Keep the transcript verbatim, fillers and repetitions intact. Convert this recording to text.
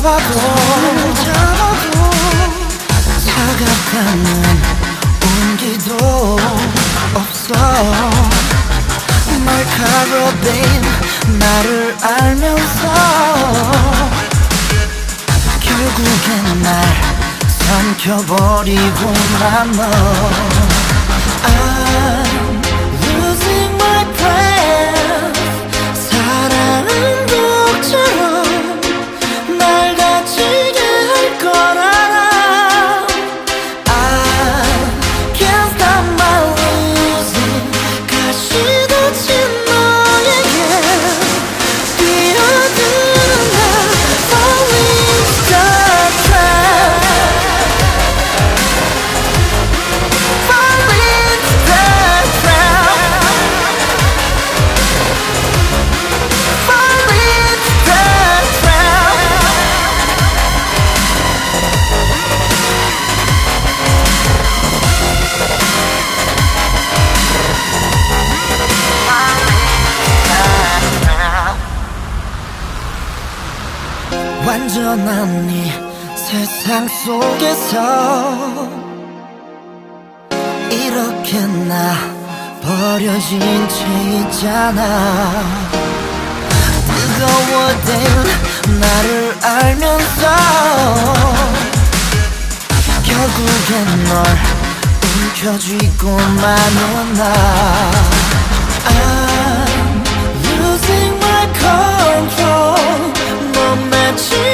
잡아도 잡아도 차갑다는 온기도 없어. 날카로운 나를 알면서 결국엔 날 삼켜버리고 남아. I'm losing my breath. 사랑은 독처럼 날 다치게 할 걸 알아. I can't stop my losing. 가시 돋친 너에게 뛰어드는 나 falling star trap. Falling star trap. Falling star trap. 완전한 이 세상 속에서 이렇게 나 버려진 채 있잖아. 뜨거워진 나를 알면서 결국엔 널 움켜쥐고 마는 나. I'm losing my control. 넌 마치